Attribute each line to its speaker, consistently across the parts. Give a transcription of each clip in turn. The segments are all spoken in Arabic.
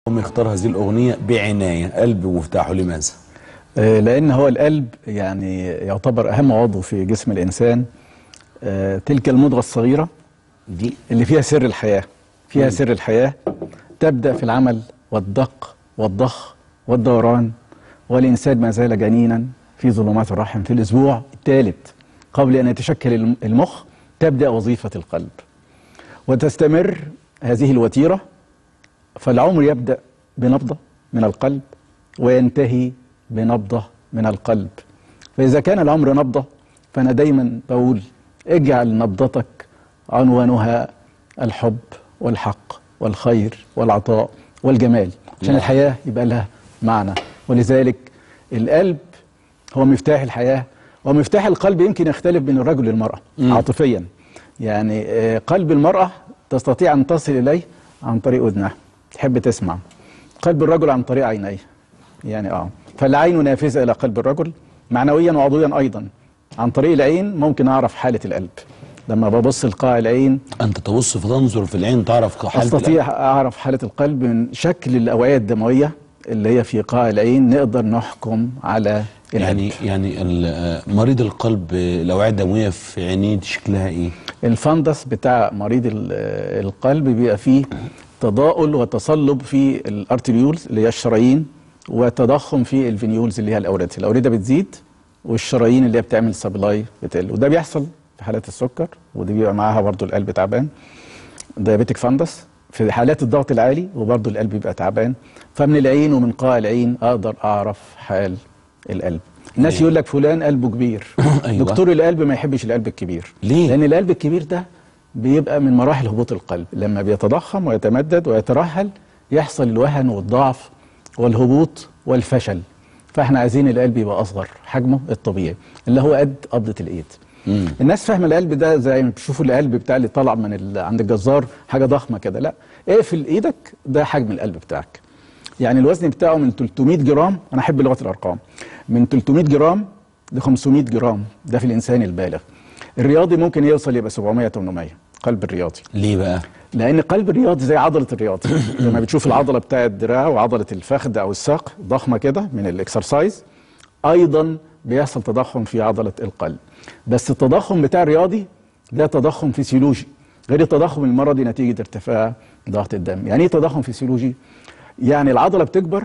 Speaker 1: هم يختار هذه الأغنية بعناية، قلب مفتاحه، لماذا؟
Speaker 2: لأن هو القلب يعني يعتبر أهم عضو في جسم الإنسان. تلك المضغة الصغيرة
Speaker 1: دي
Speaker 2: اللي فيها سر الحياة، فيها سر الحياة، تبدأ في العمل والدق والضخ والدوران، والإنسان ما زال جنينا في ظلمات الرحم. في الأسبوع الثالث قبل أن يتشكل المخ تبدأ وظيفة القلب، وتستمر هذه الوتيرة. فالعمر يبدأ بنبضة من القلب وينتهي بنبضة من القلب. فإذا كان العمر نبضة، فأنا دايما بقول اجعل نبضتك عنوانها الحب والحق والخير والعطاء والجمال، عشان الحياة يبقى لها معنى. ولذلك القلب هو مفتاح الحياة، ومفتاح القلب يمكن يختلف بين الرجل والمرأة عاطفيا. يعني قلب المرأة تستطيع أن تصل إليه عن طريق أذنها، تحب تسمع. قلب الرجل عن طريق عينيه، يعني فالعين نافذة إلى قلب الرجل معنويا وعضويا أيضا. عن طريق العين ممكن أعرف حالة القلب. لما ببص لقاع العين،
Speaker 1: أنت تبص فتنظر في العين تعرف حالة
Speaker 2: أستطيع أعرف حالة القلب من شكل الأوعية الدموية اللي هي في قاع العين، نقدر نحكم على القلب.
Speaker 1: يعني مريض القلب الأوعية الدموية في عينيه شكلها إيه؟
Speaker 2: الفندس بتاع مريض القلب بيبقى فيه تضاؤل وتصلب في الارتريولز اللي هي الشرايين، وتضخم في الفينيولز اللي هي الأوردة بتزيد، والشرايين اللي هي بتعمل سبلاي بتقل. وده بيحصل في حالات السكر، ودي بيبقى معاها برضو القلب تعبان، دايابيتك فندس. في حالات الضغط العالي وبرضو القلب بيبقى تعبان. فمن العين ومن قاع العين أقدر أعرف حال القلب. الناس يقول لك فلان قلبه كبير. أيوة. دكتور القلب ما يحبش القلب الكبير.
Speaker 1: ليه؟
Speaker 2: لأن القلب الكبير ده بيبقى من مراحل هبوط القلب، لما بيتضخم ويتمدد ويترهل يحصل الوهن والضعف والهبوط والفشل. فاحنا عايزين القلب يبقى أصغر، حجمه الطبيعي اللي هو قد قبضة الإيد. الناس فاهمه القلب ده زي ما بتشوفوا القلب بتاع اللي طالع من عند الجزار حاجه ضخمه كده، لا، اقفل ايدك، ده حجم القلب بتاعك. يعني الوزن بتاعه من 300 جرام، انا احب لغه الارقام، من 300 جرام ل 500 جرام، ده في الانسان البالغ. الرياضي ممكن يوصل يبقى 700 800 قلب الرياضي.
Speaker 1: ليه بقى؟
Speaker 2: لان قلب الرياضي زي عضله الرياضي. لما بتشوف العضله بتاع الدراع وعضله الفخذ او الساق ضخمه كده من الاكسرسايز، ايضا بيحصل تضخم في عضله القلب. بس التضخم بتاع الرياضي ده تضخم فسيولوجي، غير التضخم المرضي نتيجه ارتفاع ضغط الدم. يعني ايه تضخم فسيولوجي؟ يعني العضله بتكبر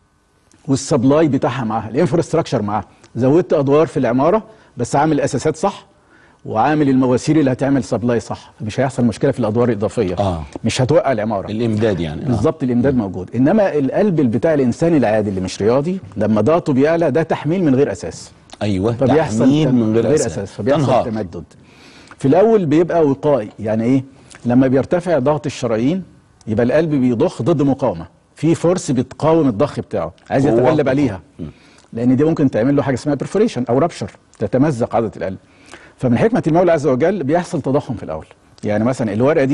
Speaker 2: والسبلاي بتاعها معاها، الانفراستراكشر معاها. زودت ادوار في العماره بس عامل اساسات صح، وعامل المواسير اللي هتعمل سبلاي صح، مش هيحصل مشكله في الادوار الاضافيه. مش هتوقع العماره.
Speaker 1: الامداد يعني
Speaker 2: بالظبط. الامداد موجود. انما القلب بتاع الانسان العادي اللي مش رياضي لما ضغطه بيعلى، ده تحميل من غير اساس.
Speaker 1: ايوه،
Speaker 2: فبيحصل
Speaker 1: تحميل من غير اساس،
Speaker 2: فبيحصل تمدد. في الاول بيبقى وقائي. يعني ايه؟ لما بيرتفع ضغط الشرايين يبقى القلب بيضخ ضد مقاومه، في فورس بتقاوم الضخ بتاعه، عايز يتغلب عليها، لان دي ممكن تعمل له حاجه اسمها برفوريشن او رابشر، تتمزق عضله القلب. فمن حكمه المولى عز وجل بيحصل تضخم في الاول. يعني مثلا الورقه دي